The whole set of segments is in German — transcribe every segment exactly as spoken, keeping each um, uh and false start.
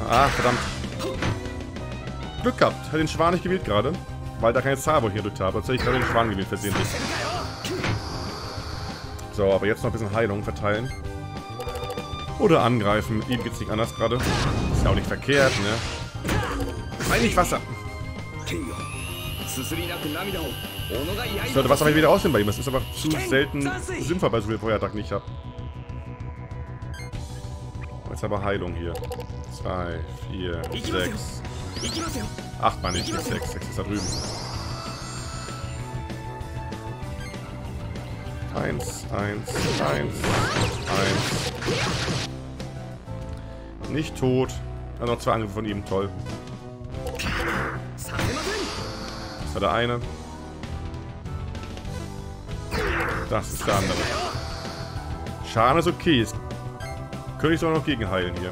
Ah, verdammt. Glück gehabt. Hat den Schwan nicht gewählt gerade. Weil da keine Zahl, wo ich hier gedrückt habe. Sonst hätte ich gerade den Schwan gewählt, versehentlich. So, aber jetzt noch ein bisschen Heilung verteilen. Oder angreifen. Mit ihm geht's nicht anders gerade. Ist ja auch nicht verkehrt, ne? Eigentlich Wasser. Ich sollte Wasser wieder aussehen bei ihm. Das ist aber zu selten sinnvoll bei so viel Feuerattacken, die ich habe. Jetzt aber Heilung hier. zwei, vier, sechs. acht meine ich, nicht sechs. sechs ist da drüben. eins, eins, eins, eins. Nicht tot. Also noch zwei Angriffe von ihm, toll. Das war der eine. Das ist der andere. Schaden ist okay. Könnte ich sogar noch gegen heilen hier.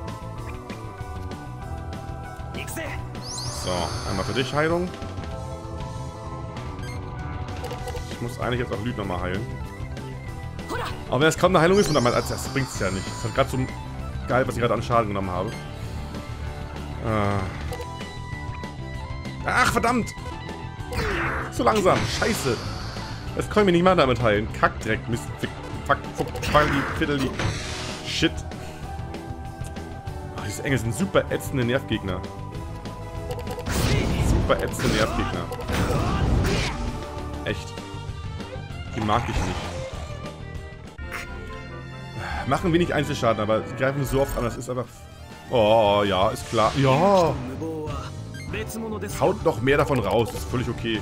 So, einmal für dich Heilung. Ich muss eigentlich jetzt auch Lüd nochmal heilen. Aber wenn es kaum eine Heilung ist, das, das bringt es ja nicht. Das ist gerade so geil, was ich gerade an Schaden genommen habe. Ach, verdammt! So langsam, scheiße! Das kann ich mir nicht mal damit heilen. Kackdreck, Mist, fuck, fuck, Falli, Fiddeli. Shit. Oh, diese Engel sind super ätzende Nervgegner. Super ätzende Nervgegner. Echt. Die mag ich nicht. Machen wenig Einzelschaden, aber sie greifen so oft an, das ist einfach... Oh, ja, ist klar. Ja! Haut noch mehr davon raus, ist völlig okay.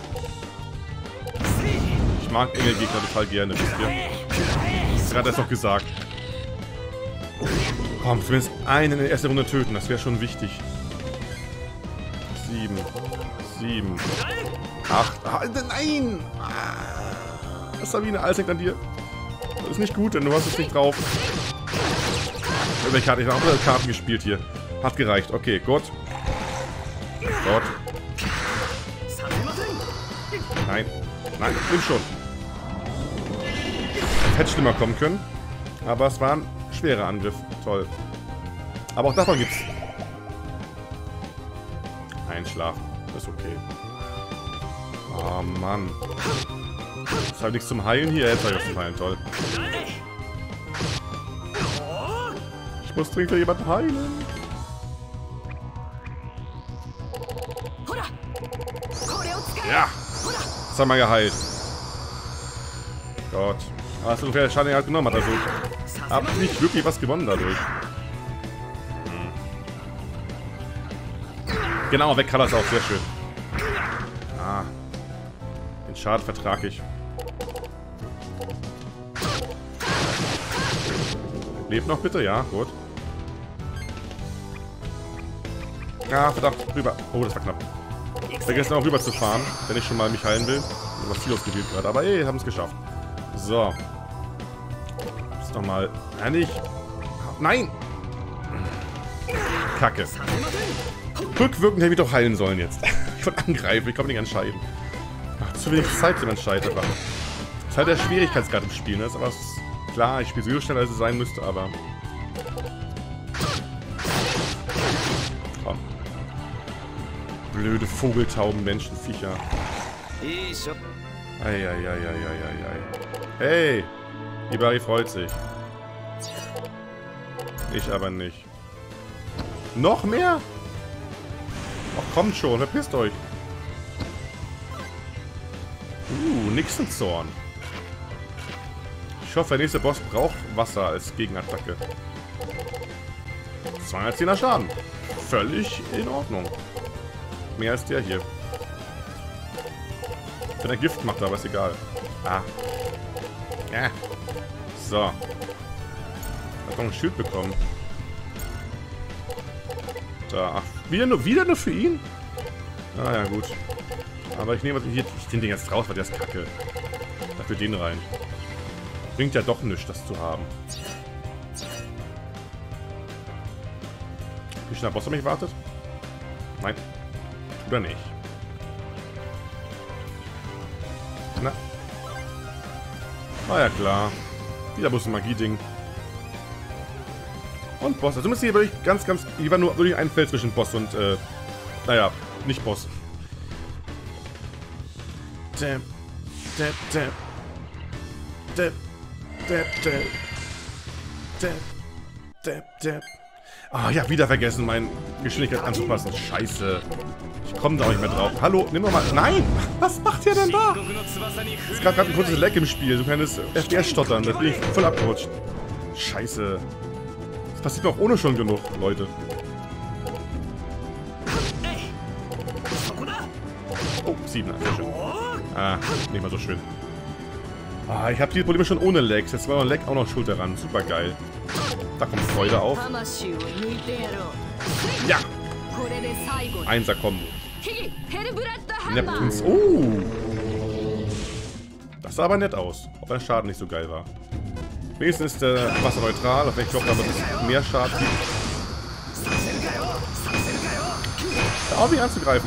Ich mag Engelgegner total gerne, wisst ihr. Das ist gerade erst noch gesagt. Komm, zumindest einen in der ersten Runde töten, das wäre schon wichtig. Sieben. Sieben. Acht. Ah, nein! Sabine, alles hängt an dir. Das ist nicht gut, denn du hast es nicht drauf. Welche Karte? Ich habe auch andere Karten gespielt hier. Hat gereicht. Okay, gut. Gott. Nein. Nein, nimm schon. Hätte schlimmer kommen können. Aber es war ein schwerer Angriff. Toll. Aber auch davon gibt's. Einschlafen. Ist okay. Oh Mann. Ist halt nichts zum Heilen hier. Jetzt habe ich was zum Heilen. Toll. Ich muss dringend jemanden heilen. Ja. Das haben wir geheilt. Gott. Aber hast du ungefähr Schaden halt genommen hat. Also hab nicht wirklich was gewonnen dadurch. Hm. Genau, weg kann das auch. Sehr schön. Ah. Den Schaden vertrage ich. Lebt noch bitte? Ja, gut. Ja, verdammt, rüber. Oh, das war knapp. Vergessen auch rüber zu fahren, wenn ich schon mal mich heilen will. Was viel ausgewählt gerade. Aber ey, haben es geschafft. So. Jetzt nochmal. Ja, nicht. Nein! Kacke. Rückwirkend hätte ich doch heilen sollen jetzt. Ich wollte angreifen, ich komme nicht entscheiden. Ach, zu wenig Zeit zum Entscheiden. Das ist halt der Schwierigkeitsgrad im Spiel, ne? Das ist aber klar, ich spiele so schnell, als es sein müsste, aber... Komm. Blöde Vogeltauben, Menschen, Viecher. Eieieiei. Hey! Ibari freut sich. Ich aber nicht. Noch mehr? Ach, kommt schon, verpisst euch. Uh, Nixenzorn. Ich hoffe, der nächste Boss braucht Wasser als Gegenattacke. zweihundertzehner Schaden. Völlig in Ordnung. Mehr als der hier. Wenn er Gift macht, aber ist egal. Ah. Ja. So. Hat noch ein Schild bekommen. Da. Ach, wieder nur, wieder nur für ihn? Ah ja, gut. Aber ich nehme hier ich den Ding jetzt raus, weil der ist kacke. Dafür den rein. Bringt ja doch nichts, das zu haben. Wie schnell der Boss auf mich wartet? Nein. Tut er nicht. Na. Ah ja, klar. Wieder bloß ein Magie-Ding. Und Boss. Also müsste hier wirklich ganz, ganz... Hier war nur wirklich ein Feld zwischen Boss und, äh... Naja, nicht Boss. Däm. Däm, däm. Däm. Däm, däm. Däm. Däm, däm. Ah, ich hab wieder vergessen, meine Geschwindigkeit anzupassen. Scheiße. Ich komme da auch nicht mehr drauf. Hallo, nimm doch mal... Nein! Was macht ihr denn da? Es gab gerade ein kurzes Leck im Spiel. So ein kleines F P S-Stottern. Da bin ich voll abgerutscht. Scheiße. Das passiert mir auch ohne schon genug, Leute. Oh, sieben. Sehr schön. Ah, nicht mal so schön. Ah, ich habe diese Probleme schon ohne Lecks. Jetzt war noch Leck auch noch Schuld daran. Super geil. Da kommt Freude auf. Ja! Einser Kombo. Neptuns. Oh! Das sah aber nett aus. Auch wenn der Schaden nicht so geil war. Wenigstens ist der Wasser neutral, auf welchen Kopf damit es mehr Schaden gibt. Da auch nicht anzugreifen.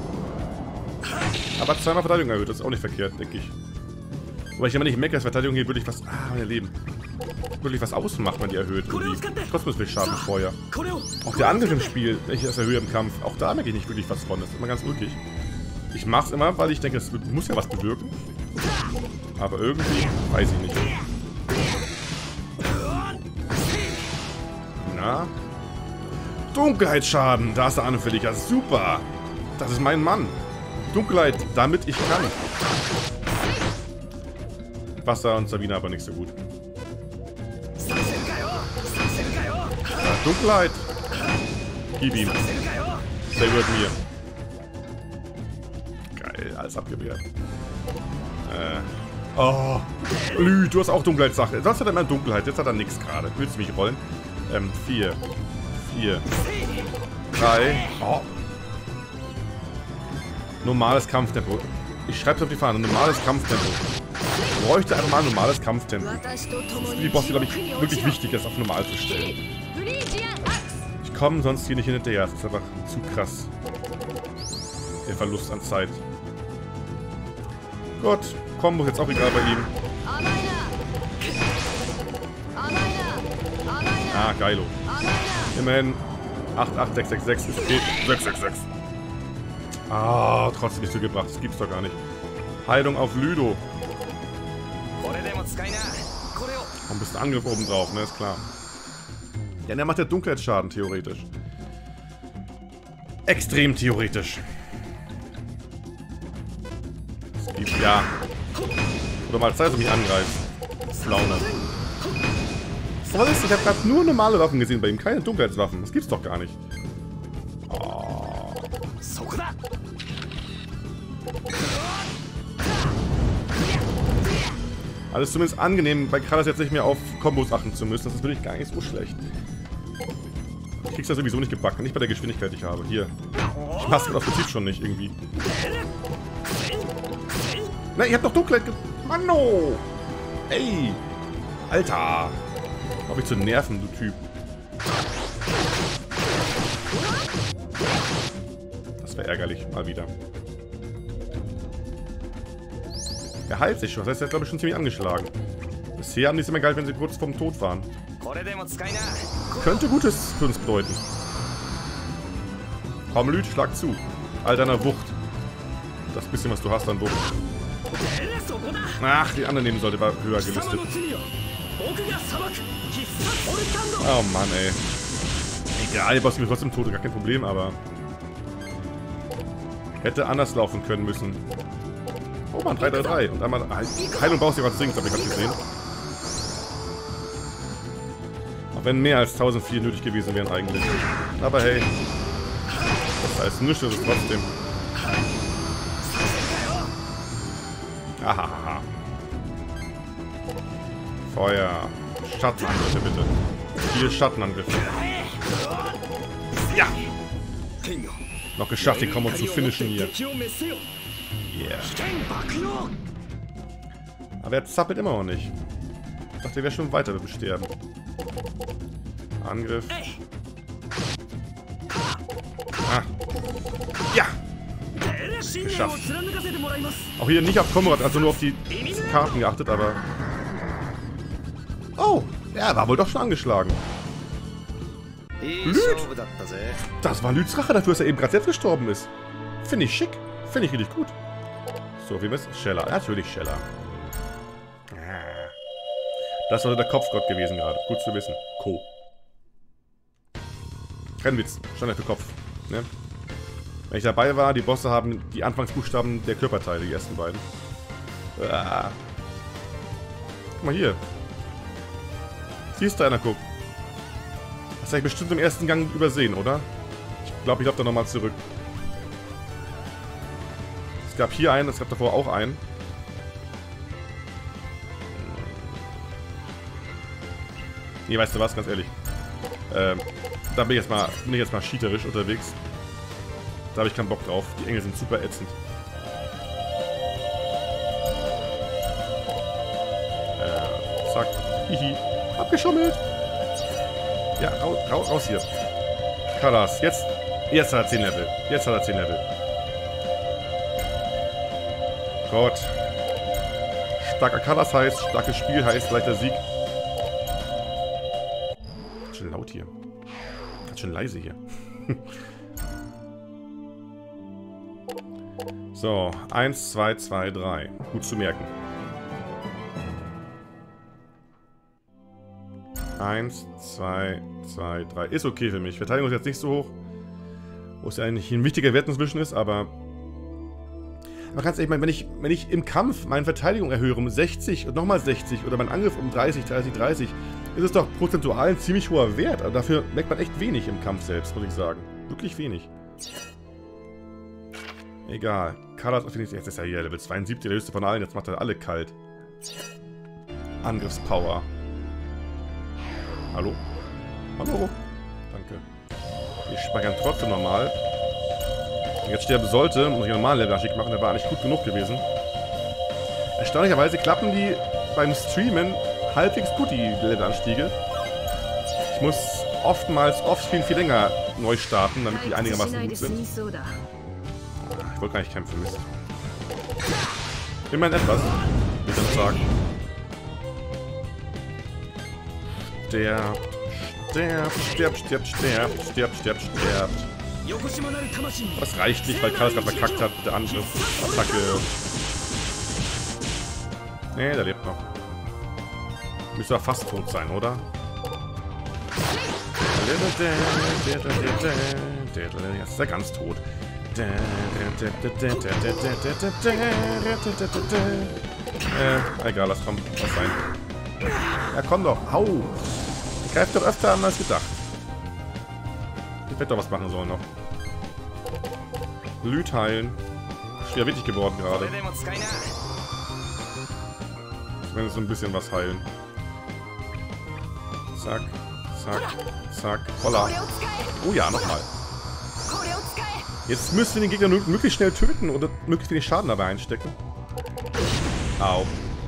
Aber zweimal Verteidigung erhöht, das ist auch nicht verkehrt, denke ich. Wobei ich immer nicht merke, dass Verteidigung hier wirklich was. Ah, mein Leben. Wirklich was ausmacht, wenn die erhöht. Trotzdem ist viel Schaden vorher. Auch der Angriff im Spiel, wenn ich das erhöhe im Kampf, auch da merke ich nicht wirklich was von. Das ist immer ganz ulkig. Ich mach's immer, weil ich denke, es muss ja was bewirken. Aber irgendwie weiß ich nicht. Na? Dunkelheitsschaden, da ist der Anfälliger. Super. Das ist mein Mann. Dunkelheit, damit ich kann. Wasser und Sabina aber nicht so gut. Ja, Dunkelheit. Gib ihm. Der gehört mir. Geil, alles abgewehrt. Äh. Oh. Lü, du hast auch Dunkelheitssache. Sonst hat er immer Dunkelheit. Jetzt hat er nichts gerade. Willst du mich rollen? Ähm, vier. Vier. Drei. Oh. Normales Kampftempo. Ich schreibe es auf die Fahne. Normales Kampftempo. Ich bräuchte einfach mal ein normales Kampftempo. Das ist für die Bosse, glaube ich, wirklich wichtig, das auf normal zu stellen. Ich komme sonst hier nicht hinterher. Das ist einfach zu krass. Der Verlust an Zeit. Gut. Kombo ist jetzt auch egal bei ihm. Ah, geilo. Immerhin acht acht sechs sechs sechs ist okay. sechs sechs sechs. Ah, trotzdem nicht so gebracht. Das gibt's doch gar nicht. Heilung auf Lydo. Und ein bisschen Angriff oben drauf, ne? Ist klar. Ja, der macht ja Dunkelheitsschaden, theoretisch. Extrem theoretisch. Es gibt, ja. Oder mal Zeit, dass du mich angreifst. Laune. Was ist? Ich habe gerade nur normale Waffen gesehen bei ihm, keine Dunkelheitswaffen. Das gibt's doch gar nicht. Oh. Alles zumindest angenehm, bei Kratos jetzt nicht mehr auf Kombos achten zu müssen. Das ist wirklich gar nicht so schlecht. Ich krieg's ja sowieso nicht gebacken, nicht bei der Geschwindigkeit, die ich habe. Hier. Ich mach's auf Prinzip schon nicht irgendwie. Na, ich hab doch Dunkelheit ge... Manno! Ey! Alter! Hab ich zu nerven, du Typ. Das wäre ärgerlich, mal wieder. Er heilt sich schon, das heißt, er ist, glaube ich, schon ziemlich angeschlagen. Bisher haben die es immer geil, wenn sie kurz vorm Tod waren. Könnte Gutes für uns bedeuten. Komm, Lüt, schlag zu. All deiner Wucht. Das bisschen, was du hast an Wucht. Ach, die anderen nehmen sollte war höher gelistet. Oh Mann, ey. Egal, ihr Boss mir trotzdem tot, gar kein Problem, aber... Hätte anders laufen können müssen. Oh Mann, drei drei drei. Und einmal... Heilung brauchst du gerade dringend, habe ich gerade gesehen. Auch wenn mehr als tausendvier nötig gewesen wären eigentlich. Aber hey. Das heißt nichts, ist es trotzdem. Ahaha. Feuer. Schattenangriffe bitte. Viele Schattenangriffe. Ja! Noch geschafft, die Kombo zu finishen hier. Yeah. Aber er zappelt immer noch nicht. Ich dachte, er wäre schon weiter mit dem Sterben. Angriff. Ah. Ja! Geschafft. Auch hier nicht auf Komrad, also nur auf die Karten geachtet, aber... Oh! Ja, er war wohl doch schon angeschlagen. Lüt! Das war Lüts Rache dafür, dass er eben gerade selbst gestorben ist. Finde ich schick. Finde ich richtig gut. So, wie ist Scheller? Natürlich Scheller. Das war der Kopfgott gewesen gerade. Gut zu wissen. Ko. Kein Witz. Stand für Kopf. Ne? Wenn ich dabei war, die Bosse haben die Anfangsbuchstaben der Körperteile, die ersten beiden. Ah. Guck mal hier. Siehst du einer, guck. Das habe ich bestimmt im ersten Gang übersehen, oder? Ich glaube, ich laufe da nochmal zurück. Es gab hier einen, es gab davor auch einen. Nee, weißt du was, ganz ehrlich. Ähm, da bin ich jetzt mal, bin ich jetzt mal cheaterisch unterwegs. Da habe ich keinen Bock drauf. Die Engel sind super ätzend. Äh, zack. Hihi. Abgeschummelt. Ja, raus, raus, raus hier. Kalas, jetzt, jetzt hat er zehn Level. Jetzt hat er zehn Level. Gott. Starker Kalas heißt, starkes Spiel heißt, leichter Sieg. Ganz schön laut hier. Ganz schön leise hier. So, eins, zwei, zwei, drei. Gut zu merken. eins, zwei, zwei, drei. Ist okay für mich. Verteidigung ist jetzt nicht so hoch. Wo es ja eigentlich ein wichtiger Wert inzwischen ist, aber... Aber ganz ehrlich, wenn ich, wenn ich im Kampf meine Verteidigung erhöhe um sechzig und nochmal sechzig oder meinen Angriff um dreißig, dreißig, dreißig, ist es doch prozentual ein ziemlich hoher Wert. Aber dafür merkt man echt wenig im Kampf selbst, muss ich sagen. Wirklich wenig. Egal. Kalas, jetzt ist er hier Level zweiundsiebzig, der höchste von allen. Jetzt macht er alle kalt. Angriffspower. Hallo? Hallo? Danke. Ich speichern trotzdem normal. Wenn ich jetzt sterben sollte, muss ich einen normalen Levelanstieg machen. Der war eigentlich gut genug gewesen. Erstaunlicherweise klappen die beim Streamen halbwegs gut, die Levelanstiege. Ich muss oftmals offscreen viel länger neu starten, damit die einigermaßen gut sind. Ich wollte gar nicht kämpfen, Mist. Immerhin etwas, würde ich dann sagen. Sterbt, sterbt, sterbt, sterbt, sterbt, sterbt, sterbt, sterbt. Das reicht nicht, weil Kalas gerade verkackt hat mit der Angriff-Attacke. Nee, der lebt noch. Müsste er fast tot sein, oder? Jetzt ist er ganz tot. Äh, egal, lass kommen. Was sein. Ja, komm doch. Hau. Greift doch öfter an als gedacht. Ich hätte doch was machen sollen noch. Lüt heilen. Schwer wichtig geworden gerade. Zumindest so ein bisschen was heilen. Zack, zack, zack. Holla. Oh ja, nochmal. Jetzt müssen wir den Gegner möglichst schnell töten oder möglichst wenig Schaden dabei einstecken. Au.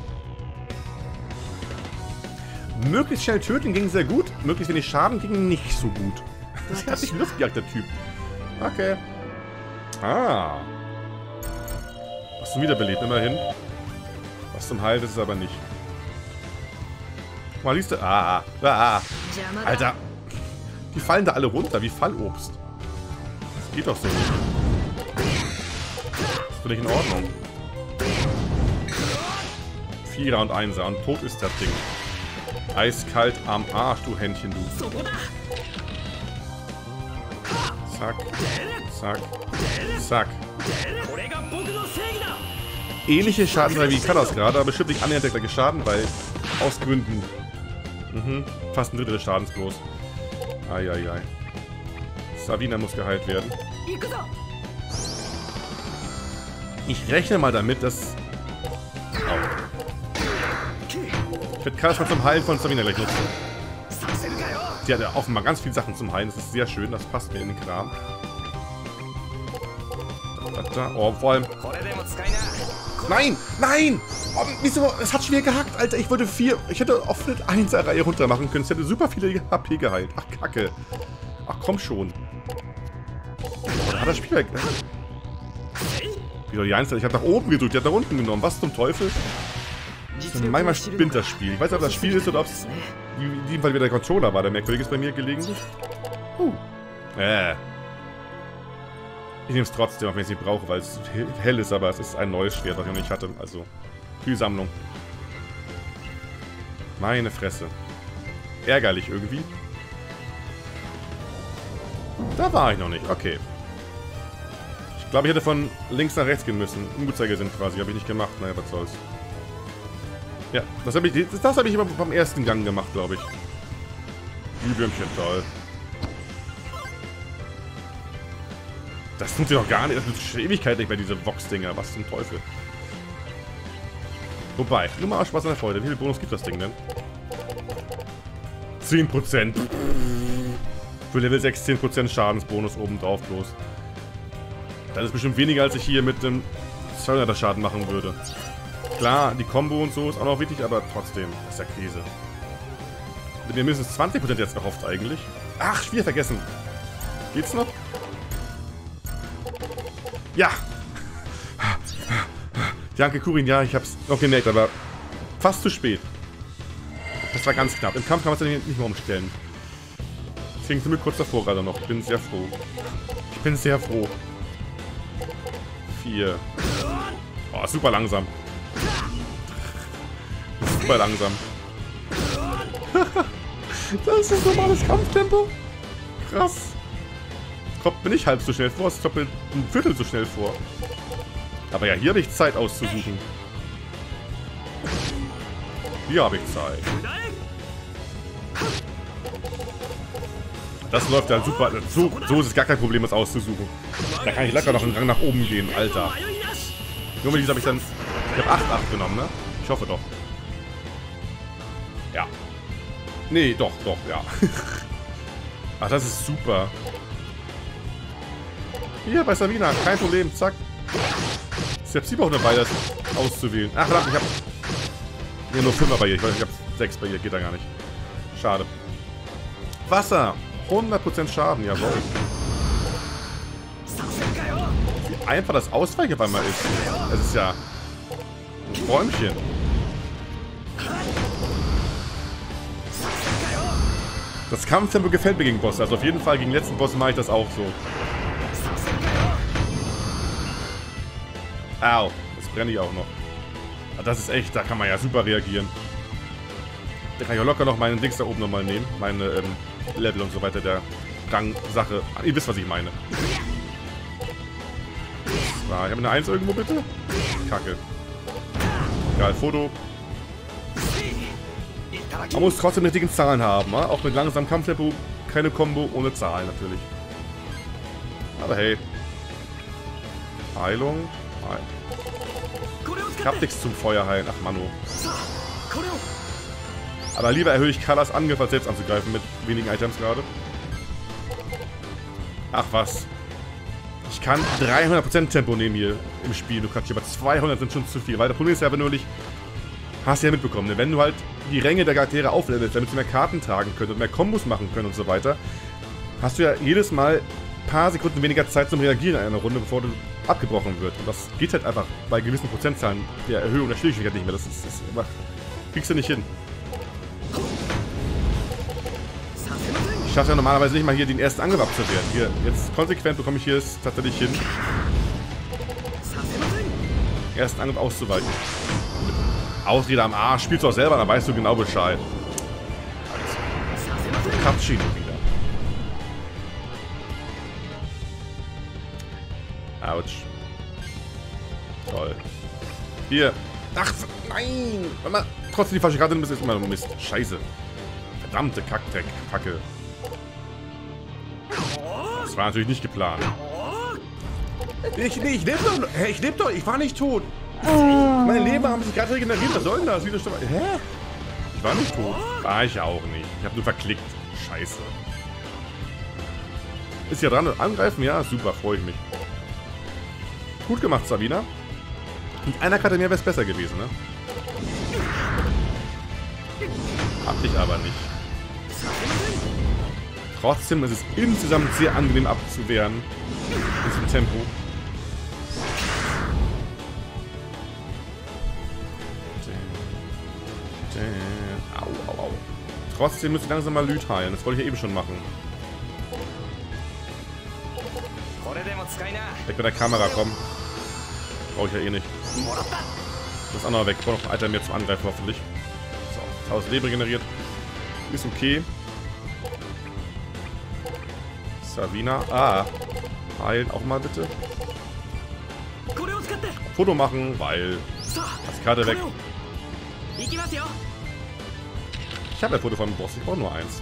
Möglichst schnell töten ging sehr gut, möglichst wenig Schaden ging nicht so gut. Das hat sich Luft gejagt, der Typ. Okay. Ah. Was zum Wiederbelebt, immerhin. Was zum Heil, das ist aber nicht. Mal siehst du. Ah, ah, ah. Alter. Die fallen da alle runter, wie Fallobst. Das geht doch so nicht. Das ist völlig in Ordnung. Vierer und Einser und tot ist das Ding. Eiskalt am Arsch, du Händchen, du. Zack, zack, zack. Ähnliche Schadenreihe wie Kalas gerade, aber bestimmt nicht annähernd der gleiche Schaden, weil aus Gründen. Mhm, fast ein Drittel des Schadens bloß. Eieiei. Sabina muss geheilt werden. Ich rechne mal damit, dass... Oh. Ich werde Kalas mal zum Heilen von Sabina gleich nutzen. Die hat ja offenbar ganz viele Sachen zum Heilen. Das ist sehr schön. Das passt mir in den Kram. Da, da, da. Oh, vor allem... Nein! Nein! Oh, wieso? Es hat schwer gehackt, Alter. Ich wollte vier... Ich hätte auf eine Einser-Reihe runter machen können. Es hätte super viele H P geheilt. Ach, Kacke. Ach, komm schon. Oh, da hat das Spiel weg. Wie soll die Einser... Ich habe nach oben gedrückt. Die hat nach unten genommen. Was zum Teufel? Manchmal spinnt das Spiel. Ich weiß nicht, ob das Spiel ist oder ob es in diesem Fall wieder der Controller war, der merkwürdig ist bei mir gelegentlich. Uh. Äh. Ich nehme es trotzdem, auch wenn ich es nicht brauche, weil es hell ist, aber es ist ein neues Schwert, was ich noch nicht hatte. Also, viel Sammlung. Meine Fresse. Ärgerlich irgendwie. Da war ich noch nicht. Okay. Ich glaube, ich hätte von links nach rechts gehen müssen. Uhrzeigersinn quasi. Habe ich nicht gemacht. Naja, was soll's. Ja, das habe ich, das, das hab ich immer beim ersten Gang gemacht, glaube ich. Glühwürmchen, toll. Das tut sich doch gar nicht. Das ist schon Ewigkeit nicht mehr, diese Vox-Dinger. Was zum Teufel. Wobei, nur mal aus Spaß an der Freude. Wie viel Bonus gibt das Ding denn? zehn Prozent. Für Level sechs zehn Prozent Schadensbonus obendrauf bloß. Das ist bestimmt weniger, als ich hier mit dem zweihunderter Schaden machen würde. Klar, die Combo und so ist auch noch wichtig, aber trotzdem, das ist ja Käse. Wir haben mindestens zwanzig Prozent jetzt erhofft eigentlich. Ach, Spiel vergessen. Geht's noch? Ja! Danke, Kurin, ja, ich hab's noch gemerkt, aber fast zu spät. Das war ganz knapp. Im Kampf kann man es nicht mehr umstellen. Deswegen sind wir kurz davor gerade noch. Ich bin sehr froh. Ich bin sehr froh. Vier. Oh, super langsam. Super langsam. Das ist normales Kampftempo. Krass. Kommt mir nicht halb so schnell vor, es kommt mir ein Viertel so schnell vor. Aber ja, hier habe ich Zeit auszusuchen. Hier habe ich Zeit. Das läuft ja super. So, so ist es gar kein Problem, das auszusuchen. Da kann ich locker noch einen Rang nach oben gehen, Alter. Nur mit diesem habe ich dann... Ich habe acht acht genommen, ne? Ich hoffe doch. Ja. Nee, doch, doch, ja. Ach, das ist super. Hier, bei Sabina, kein Problem, zack. Selbst sie braucht eine Weile, das auszuwählen. Ach, verdammt, ich hab... Ja, nur Fünfer bei ihr. Ich weiß, ich hab sechs bei ihr, geht da gar nicht. Schade. Wasser. hundert Prozent Schaden, jawohl. Wie einfach das Ausweichen auf einmal ist. Es ist ja ein Träumchen. Das Kampftempo gefällt mir gegen Bosse. Also auf jeden Fall gegen den letzten Boss mache ich das auch so. Au, das brenne ich auch noch. Das ist echt, da kann man ja super reagieren. Da kann ich auch locker noch meinen Dings da oben nochmal nehmen. Meine ähm, Level und so weiter, der Rang-Sache. Ihr wisst, was ich meine. So, ich habe eine eins irgendwo, bitte? Kacke. Egal, Foto. Man muss trotzdem die richtigen Zahlen haben, ne? Auch mit langsamem Kampftempo. Keine Combo ohne Zahlen natürlich. Aber hey. Heilung. Nein. Ich hab nichts zum Feuerheilen. Ach, Manu. Aber lieber erhöhe ich Kalas Angriff, als selbst anzugreifen mit wenigen Items gerade. Ach was. Ich kann dreihundert Prozent Tempo nehmen hier im Spiel. Du kannst hier, aber zweihundert sind schon zu viel. Weil der Problem ist ja, wenn du nicht... Hast du ja mitbekommen, ne? Wenn du halt die Ränge der Charaktere auflevelst, damit sie mehr Karten tragen können und mehr Kombos machen können und so weiter, hast du ja jedes Mal ein paar Sekunden weniger Zeit zum Reagieren in einer Runde, bevor du abgebrochen wird. Und das geht halt einfach bei gewissen Prozentzahlen der Erhöhung der Schwierigkeit nicht mehr. Das ist, das ist einfach... Kriegst du nicht hin. Ich schaffe ja normalerweise nicht mal hier den ersten Angriff abzuwehren. Hier, jetzt konsequent bekomme ich hier es tatsächlich hin, ersten Angriff auszuweichen. Ausrede am Arsch, spielst du auch selber, dann weißt du genau Bescheid. Cutscene wieder. Autsch. Toll. Hier. Ach, nein! Wenn man trotzdem die falsche Karte nimmt, ist immer Mist. Scheiße. Verdammte Kackdreck. Kacke. Das war natürlich nicht geplant. Ich, nee, ich lebe doch. Hä, ich lebe doch. Ich war nicht tot. Mein Leben haben sich gerade regeneriert. Was soll denn das? Wieder Hä? Ich war nicht tot. War ich auch nicht. Ich habe nur verklickt. Scheiße. Ist ja dran. Angreifen? Ja, super. Freue ich mich. Gut gemacht, Sabina. Mit einer Karte mehr wäre es besser gewesen, ne? Hab ich aber nicht. Trotzdem ist es insgesamt sehr angenehm abzuwehren. In diesem Tempo. Au, au, au. Trotzdem müsste ich langsam mal Lüt heilen. Das wollte ich ja eben schon machen. Weg mit der Kamera, komm. Brauche ich ja eh nicht. Das andere weg. Ich brauche noch ein Item mehr zum Angreifen, hoffentlich. So, tausend Leben regeneriert. Ist okay. Savina. Ah. Heilen auch mal bitte. Foto machen, weil... Das Karte weg. Ich habe ein Foto von dem Boss. Ich brauche nur eins.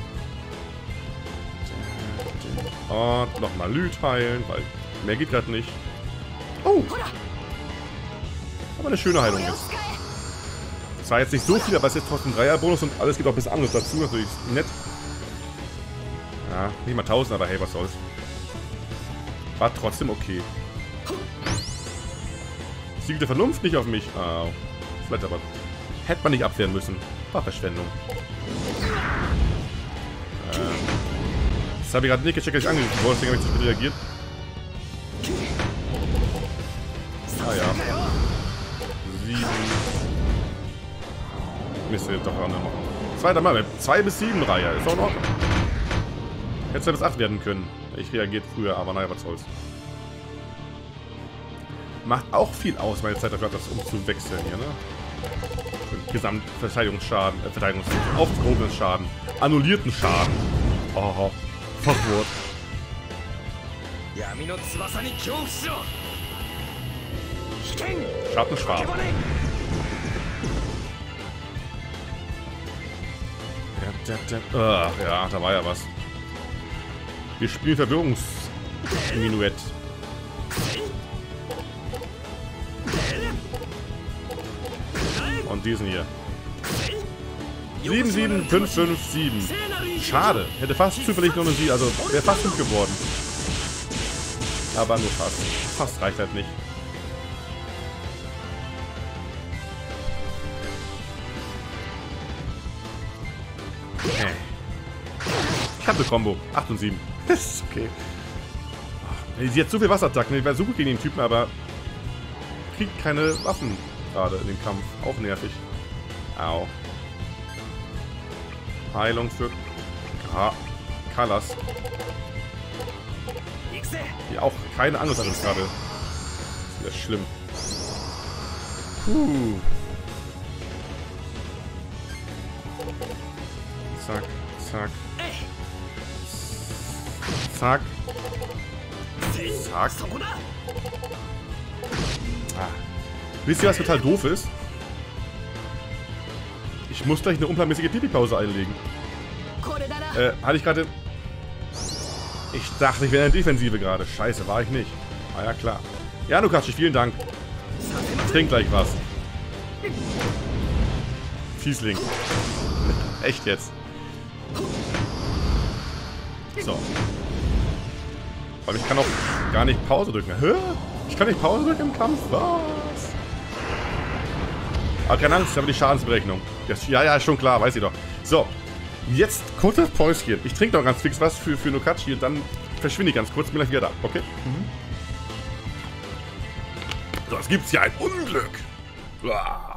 Und nochmal Lüt heilen, weil mehr geht gerade nicht. Oh! Aber eine schöne Heilung jetzt. Das war jetzt nicht so viel, aber es ist jetzt trotzdem ein Dreier-Bonus und alles gibt auch ein bisschen anderes dazu. Natürlich nett. Ja, nicht mal tausend, aber hey, was soll's. War trotzdem okay. Siegel der Vernunft nicht auf mich. Ah, vielleicht aber. Hätte man nicht abwehren müssen. War Verschwendung. Ähm. Das habe ich gerade nicht gecheckt, als ich angegriffen wurde, deswegen habe ich zu spät reagiert. Ah ja. Sieben. Mist, doch andere machen. Zweiter Mal. Zwei bis sieben Reihe. Ist auch in Ordnung. Hätte zwei bis acht werden können. Ich reagiert früher, aber naja, was soll's. Macht auch viel aus, meine Zeit dafür, das umzuwechseln hier, ne? Gesamtverteidigungsschaden, äh, Verteidigungs... aufgehobenen Schaden. Annullierten Schaden. Oh, Fachwort. Schattenschwarm. Ja, uh, ja, da war ja was. Wir spielen Verwirrungsminuett. Und diesen hier. sieben sieben fünf fünf sieben. Schade. Hätte fast zufällig nur eine sie, also wäre fast gut geworden. Aber nur fast. Fast reicht halt nicht. Okay. Ich habe eine Combo. acht und sieben. Das ist okay. Sie hat so viel Wasserattacken. Ich wäre so gut gegen den Typen, aber kriegt keine Waffen gerade in dem Kampf. Auch nervig. Au. Heilung für Ka Kalas. Die auch keine Angst hat uns gerade. Das ist ja schlimm. Puh. Zack, zack. Zack. Zack. Ah. Wisst ihr, was total doof ist? Ich muss gleich eine unplanmäßige Pipi-Pause einlegen. Äh, hatte ich gerade... Ich dachte, ich wäre in der Defensive gerade. Scheiße, war ich nicht. Ah ja, klar. Ja, Nukachi, vielen Dank. Ich trink gleich was. Fiesling. Echt jetzt. So. Weil ich kann auch gar nicht Pause drücken. Hä? Ich kann nicht Pause drücken im Kampf? Was? Aber keine Angst, ich habe die Schadensberechnung. Ja, ja, schon klar, weiß ich doch. So. Jetzt kurzes Päuschen. Ich trinke noch ganz fix was für, für Nukachi und dann verschwinde ich ganz kurz. Bin gleich wieder da. Okay? Mhm. So, es gibt hier ein Unglück. Uah.